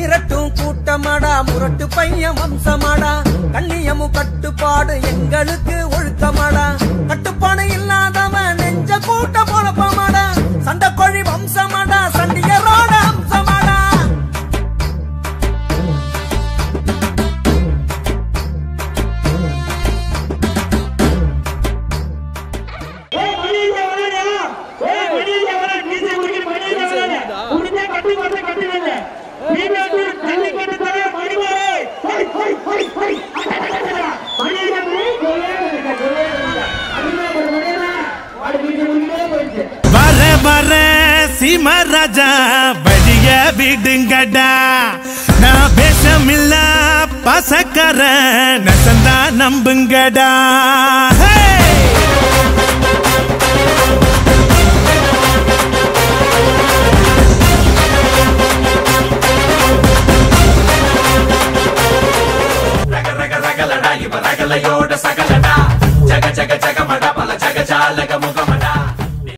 மிரட்டும் கூட்டமாடா முரட்டு பையன் வம்சமாடா கண்ணியமும் கட்டுப்பாடு எங்களுக்கு ஒழுக்கமாடா கட்டுப்பாடு இல்லாதவன் நெஞ்ச கூட்ட போலப்பமாடா சண்டை கோழி வம்சமாடா சண்டியரோட அம்சமாடா வர வர சிமராஜா வழிய விடுங்கடா நான் பேசமில்ல பசக்கர நசந்தா நம்புங்கடா ரகலடா இவ ரகலையோட சகலடா ஜக ஜக